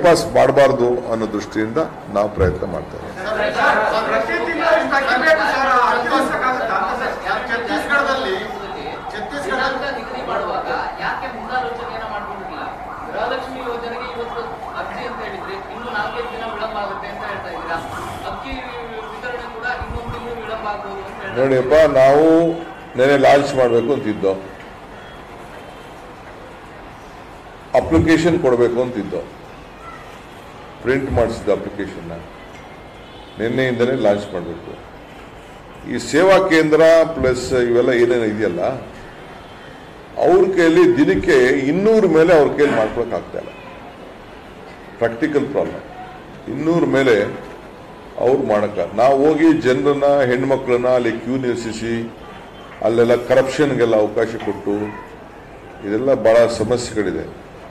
Bypass ಮಾಡಬಾರ್ದು ಅನ್ನೋ ದೃಷ್ಟಿಯಿಂದ ನಾವು ಪ್ರಯತ್ನ ಮಾಡ್ತೇವೆ. ನೋಡಿಯಪ್ಪ, ನಾವು ನೆನೆ ಲಾಂಚ್ ಮಾಡಬೇಕು ಅಂತಿದ್ದೋ, ಅಪ್ಲಿಕೇಶನ್ ಕೊಡಬೇಕು ಅಂತಿದ್ದೋ, ಪ್ರಿಂಟ್ ಮಾಡಿಸಿದ ಅಪ್ಲಿಕೇಶನ್ನ ನಿನ್ನೆಯಿಂದನೇ ಲಾಂಚ್ ಮಾಡಬೇಕು. ಈ ಸೇವಾ ಕೇಂದ್ರ ಪ್ಲಸ್ ಇವೆಲ್ಲ ಏನೇನು ಇದೆಯಲ್ಲ, ಅವ್ರ ಕೈಯಲ್ಲಿ ದಿನಕ್ಕೆ 200 ಮೇಲೆ ಅವ್ರ ಕೈಯಲ್ಲಿ ಮಾಡ್ಕೊಳಕ್ ಆಗ್ತಾ ಇಲ್ಲ. Practical problem. 200 ಮೇಲೆ ಅವ್ರು ಮಾಡಕ್ಕ, ನಾವು ಹೋಗಿ ಜನರನ್ನ, ಹೆಣ್ಮಕ್ಳನ್ನ ಅಲ್ಲಿ ಕ್ಯೂ ನಿಲ್ಲಿಸಿ ಅಲ್ಲೆಲ್ಲ ಕರಪ್ಷನ್ಗೆಲ್ಲ ಅವಕಾಶ ಕೊಟ್ಟು ಇದೆಲ್ಲ ಬಹಳ ಸಮಸ್ಯೆಗಳಿದೆ.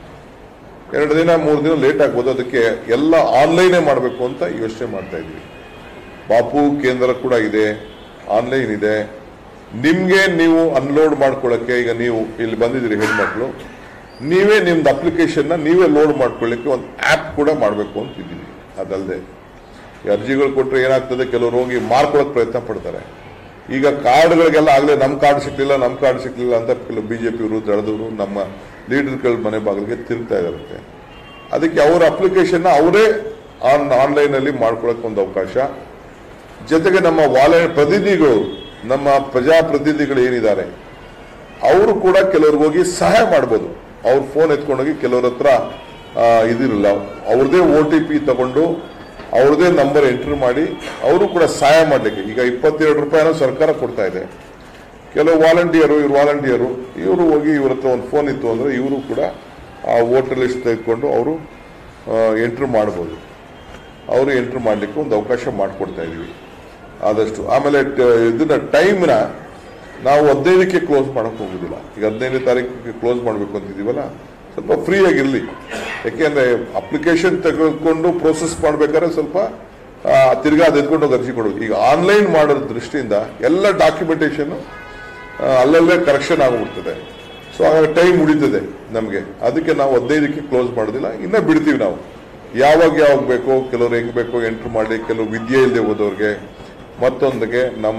2 ದಿನ 3 ದಿನ ಲೇಟ್ ಆಗ್ಬೋದು. ಅದಕ್ಕೆ ಎಲ್ಲ ಆನ್ಲೈನೇ ಮಾಡಬೇಕು ಅಂತ ಯೋಚನೆ ಮಾಡ್ತಾ ಇದ್ವಿ. ಬಾಪು ಕೇಂದ್ರ ಕೂಡ ಇದೆ, ಆನ್ಲೈನ್ ಇದೆ. ನಿಮ್ಗೆ ನೀವು ಅನ್ಲೋಡ್ ಮಾಡ್ಕೊಳ್ಳಕ್ಕೆ, ಈಗ ನೀವು ಇಲ್ಲಿ ಬಂದಿದ್ದೀರಿ ಹೆಣ್ಮಕ್ಳು, ನೀವೇ ನಿಮ್ದು ಅಪ್ಲಿಕೇಶನ್ನ ನೀವೇ ಲೋಡ್ ಮಾಡ್ಕೊಳ್ಳಿಕ್ಕೆ ಒಂದು ಆ್ಯಪ್ ಕೂಡ ಮಾಡಬೇಕು ಅಂತಿದ್ದೀವಿ. ಅದಲ್ಲದೆ ಅರ್ಜಿಗಳು ಕೊಟ್ಟರೆ ಏನಾಗ್ತದೆ, ಕೆಲವರು ಹೋಗಿ ಮಾರ್ಕೊಳ್ಳೋಕೆ ಪ್ರಯತ್ನ ಪಡ್ತಾರೆ. ಈಗ ಕಾರ್ಡ್ಗಳಿಗೆಲ್ಲ ಆಗಲೇ ನಮ್ಮ ಕಾರ್ಡ್ ಸಿಕ್ಲಿಲ್ಲ ಅಂತ ಕೆಲವು ಬಿಜೆಪಿ ವಿರುದ್ಧ ಎಳೆದವರು ನಮ್ಮ ಲೀಡರ್ಗಳ ಮನೆ ಬಾಗಿಲಿಗೆ ತಿರುಗ್ತಾ ಇರುತ್ತೆ. ಅದಕ್ಕೆ ಅವರ ಅಪ್ಲಿಕೇಶನ್ನ ಅವರೇ ಆನ್ಲೈನಲ್ಲಿ ಮಾಡ್ಕೊಳ್ಳೋಕೆ ಒಂದು ಅವಕಾಶ. ಜೊತೆಗೆ ನಮ್ಮ ಪ್ರತಿನಿಧಿಗಳು, ನಮ್ಮ ಪ್ರಜಾಪ್ರತಿನಿಧಿಗಳು ಏನಿದ್ದಾರೆ ಅವರು ಕೂಡ ಕೆಲವ್ರಿಗೆ ಹೋಗಿ ಸಹಾಯ ಮಾಡ್ಬೋದು. ಅವ್ರ ಫೋನ್ ಎತ್ಕೊಂಡೋಗಿ ಕೆಲವ್ರ ಹತ್ರ ಇದಿರಲ್ಲ, ಅವ್ರದೇ OTP ತಗೊಂಡು ಅವ್ರದೇ ನಂಬರ್ ಎಂಟ್ರಿ ಮಾಡಿ ಅವರು ಕೂಡ ಸಹಾಯ ಮಾಡಲಿಕ್ಕೆ. ಈಗ 22 ರೂಪಾಯಿನ ಸರ್ಕಾರ ಕೊಡ್ತಾ ಇದೆ. ಕೆಲವು ವಾಲಂಟಿಯರು ಇವರು ಹೋಗಿ ಇವ್ರ ಹತ್ರ ಒಂದು ಫೋನ್ ಇತ್ತು ಅಂದರೆ ಇವರು ಕೂಡ ಆ ವೋಟರ್ ಲಿಸ್ಟ್ ತೆಗೆದುಕೊಂಡು ಅವರು ಎಂಟ್ರಿ ಮಾಡ್ಬೋದು. ಅವರು ಎಂಟ್ರಿ ಮಾಡಲಿಕ್ಕೆ ಒಂದು ಅವಕಾಶ ಮಾಡಿಕೊಡ್ತಾ ಇದೀವಿ ಆದಷ್ಟು. ಆಮೇಲೆ ಇದನ್ನ ಟೈಮ್ನ ನಾವು 15ಕ್ಕೆ ಕ್ಲೋಸ್ ಮಾಡೋಕೆ ಹೋಗೋದಿಲ್ಲ. ಈಗ 15ನೇ ತಾರೀಕಿಗೆ ಕ್ಲೋಸ್ ಮಾಡಬೇಕು ಅಂತಿದ್ದೀವಲ್ಲ, ಸ್ವಲ್ಪ ಫ್ರೀ ಆಗಿರಲಿ. ಯಾಕೆಂದ್ರೆ ಅಪ್ಲಿಕೇಶನ್ ತೆಗೆದುಕೊಂಡು ಪ್ರೋಸೆಸ್ ಮಾಡ್ಬೇಕಾದ್ರೆ ಸ್ವಲ್ಪ ತಿರ್ಗಾ ಅದು ಎತ್ಕೊಂಡು ಅರ್ಜಿ ಕೊಡಬೇಕು. ಈಗ ಆನ್ಲೈನ್ ಮಾಡೋ ದೃಷ್ಟಿಯಿಂದ ಎಲ್ಲ ಡಾಕ್ಯುಮೆಂಟೇಶನ್ ಅಲ್ಲಲ್ಲೇ ಕರೆಕ್ಷನ್ ಆಗಿಬಿಡ್ತದೆ. ಸೊ ಆಗ ಟೈಮ್ ಉಳಿತದೆ ನಮಗೆ. ಅದಕ್ಕೆ ನಾವು 15ಕ್ಕೆ ಕ್ಲೋಸ್ ಮಾಡೋದಿಲ್ಲ, ಇನ್ನ ಬಿಡ್ತೀವಿ. ನಾವು ಯಾವಾಗ ಬೇಕೋ, ಕೆಲವ್ರು ಹೆಂಗ್ ಬೇಕೋ ಎಂಟ್ರಿ ಮಾಡಿ, ಕೆಲವು ವಿದ್ಯೆ ಇಲ್ಲದೆ ಹೋದವ್ರಿಗೆ, ಮತ್ತೊಂದಿಗೆ ನಮ್ಮ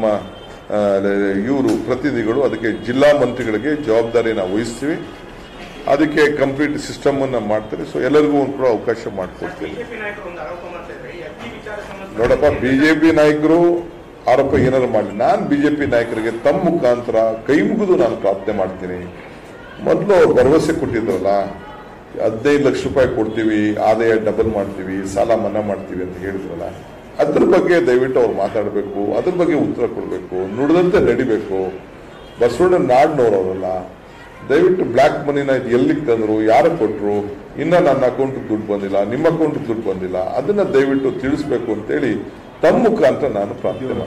ಇವರು ಪ್ರತಿನಿಧಿಗಳು, ಅದಕ್ಕೆ ಜಿಲ್ಲಾ ಮಂತ್ರಿಗಳಿಗೆ ಜವಾಬ್ದಾರಿ ನಾವು ವಹಿಸ್ತೀವಿ. ಅದಕ್ಕೆ ಕಂಪ್ಲೀಟ್ ಸಿಸ್ಟಮ್ ಅನ್ನ ಮಾಡ್ತಾರೆ. ಸೊ ಎಲ್ಲರಿಗೂ ಒಂದು ಕೂಡ ಅವಕಾಶ ಮಾಡಿಕೊಡ್ತೀವಿ. ನೋಡಪ್ಪ, ಬಿಜೆಪಿ ನಾಯಕರು ಆರೋಪ ಏನಾದ್ರು ಮಾಡಲಿ, ನಾನು ಬಿಜೆಪಿ ನಾಯಕರಿಗೆ ತಮ್ಮ ಮುಖಾಂತರ ಕೈ ಮುಗಿದು ನಾನು ಪ್ರಾರ್ಥನೆ ಮಾಡ್ತೀನಿ. ಮೊದಲು ಅವ್ರು ಭರವಸೆ ಕೊಟ್ಟಿದ್ರಲ್ಲ, 15 ಲಕ್ಷ ರೂಪಾಯಿ ಕೊಡ್ತೀವಿ, ಆದಾಯ ಡಬಲ್ ಮಾಡ್ತೀವಿ, ಸಾಲ ಮನ್ನಾ ಮಾಡ್ತೀವಿ ಅಂತ ಹೇಳಿದ್ರಲ್ಲ, ಅದ್ರ ಬಗ್ಗೆ ದಯವಿಟ್ಟು ಅವ್ರು ಮಾತಾಡಬೇಕು, ಅದ್ರ ಬಗ್ಗೆ ಉತ್ತರ ಕೊಡಬೇಕು, ನುಡಿದಂತೆ ನಡಿಬೇಕು. ಬಸವಣ್ಣ ನಾಡ್ನವ್ರವರಲ್ಲ, ದಯವಿಟ್ಟು ಬ್ಲ್ಯಾಕ್ ಮನಿನ ಎಲ್ಲಿಗೆ ತಂದ್ರು, ಯಾರು ಕೊಟ್ಟರು, ಇನ್ನ ನನ್ನ ಅಕೌಂಟ್ ದುಡ್ಡು ಬಂದಿಲ್ಲ, ನಿಮ್ಮ ಅಕೌಂಟ್ ದುಡ್ಡು ಬಂದಿಲ್ಲ, ಅದನ್ನ ದಯವಿಟ್ಟು ತಿಳಿಸ್ಬೇಕು ಅಂತೇಳಿ ತಮ್ಮ ಮುಖಾಂತರ ನಾನು ಪ್ರಾರ್ಥನೆ